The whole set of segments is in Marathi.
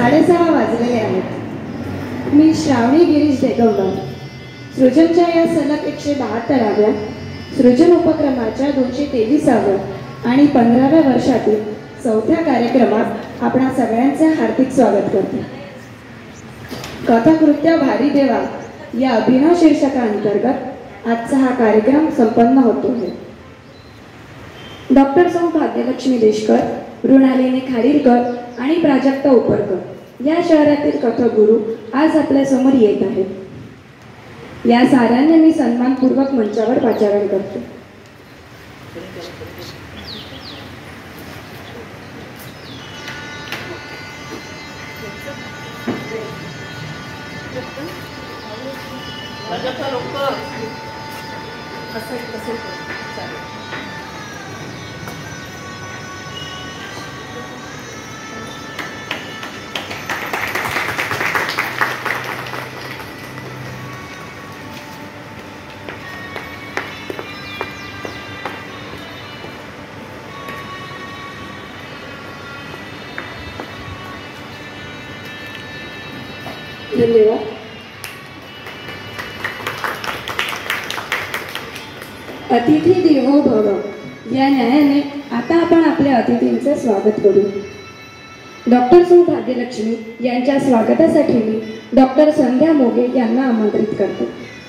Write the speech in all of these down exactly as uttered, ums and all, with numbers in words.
साडेसहा वाजलेले आहेत. मी श्रावणी गिरीश देगवकर सृजनच्या या सलग एकशे बहात्तराव्या सृजन उपक्रमाच्या दोनशे तेविसाव्या आणि पंधराव्या वर्षातील चौथ्या कार्यक्रमात आपणा सगळ्यांचे हार्दिक स्वागत करते. कथाकृत्य भारी देवा या अभिनव शीर्षकांतर्गत आजचा हा कार्यक्रम संपन्न होतो आहे. डॉक्टर सौ भाग्यलक्ष्मी देशकर, मृणालिनी खाडीलकर आणि प्राजक्ता उपरकर या शहरातील कथागुरू आज आपल्या समोर येत आहेत. या साऱ्यांना मी सन्मानपूर्वक मंचावर पाचारण करतो. धन्यवाद. अतिथी देवो भव या न्यायाने आता आपण आपल्या अतिथींचे स्वागत करू. डॉक्टर सौ भाग्यलक्ष्मी यांच्या स्वागतासाठी मी डॉक्टर संध्या मोगे यांना आमंत्रित करते.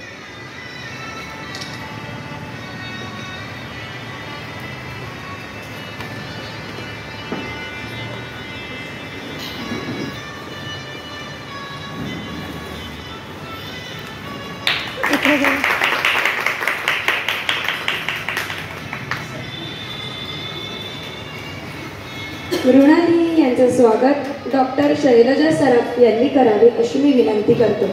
मृणालिनी यांचे स्वागत डॉक्टर शैलजा सराफ यांनी करावे अशी मी विनंती करतो.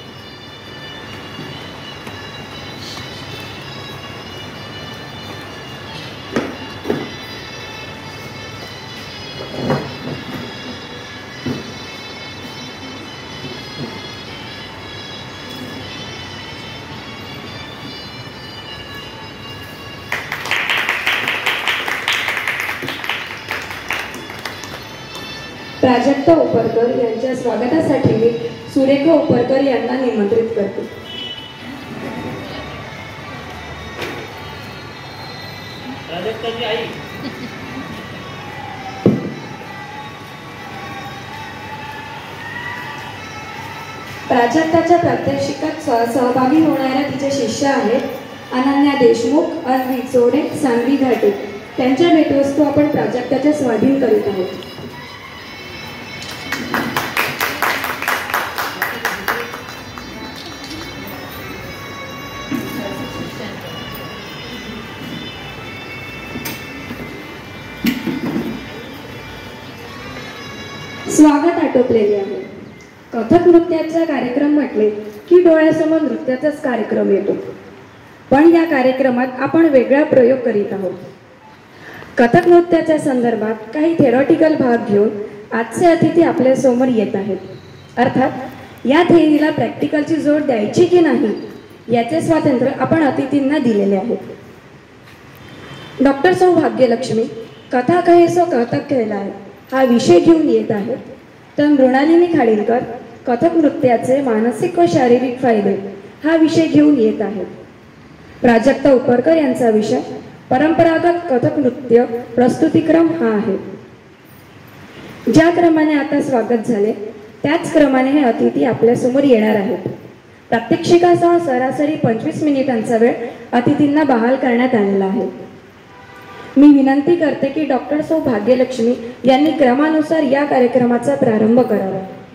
प्राजक्ता उपरकर यांच्या स्वागतासाठी मी सुरेखा उपरकर यांना निमंत्रित करते. प्राजक्ताची आई प्राजक्ताच्या प्रात्यक्षिकात सहभागी होणाऱ्या तिचे शिष्य आहेत अनन्या देशमुख, अन्वी चोडे, सानवी घाटे. त्यांच्या भेटवस्तू आपण प्राजक्ताच्या स्वाधीन करीत आहोत. स्वागत आटोपलेले आहे. कथक नृत्याचा कार्यक्रम म्हटले की डोळ्यासमोर नृत्याचाच कार्यक्रम येतो. पण या कार्यक्रमात आपण वेगळा प्रयोग करीत आहोत. कथक नृत्याच्या संदर्भात काही थेरॉटिकल भाग घेऊन आजचे अतिथी आपल्या समोर येत आहेत. अर्थात या थेअरीला प्रॅक्टिकलची जोड द्यायची की नाही याचे स्वातंत्र्य आपण अतिथींना दिलेले आहे. डॉक्टर सौ भाग्यलक्ष्मी कथा कहे सो कथक कहलाए हा विषय घेऊन येत आहेत. तर मृणालिनी खाडीलकर कथक नृत्याचे मानसिक व शारीरिक फायदे हा विषय घेऊन येत आहेत. प्राजक्ता उपरकर यांचा विषय परंपरागत कथक नृत्य प्रस्तुतीक्रम हा आहे. ज्या क्रमाने आता स्वागत झाले त्याच क्रमाने हे अतिथी आपल्यासमोर येणार आहेत. प्रात्यक्षिकासह सरासरी पंचवीस मिनिटांचा वेळ अतिथींना बहाल करण्यात आलेला आहे. मी विनंती करते की डॉक्टर सौ भाग्यलक्ष्मी यांनी क्रमानुसार या कार्यक्रमाचा प्रारंभ करावा.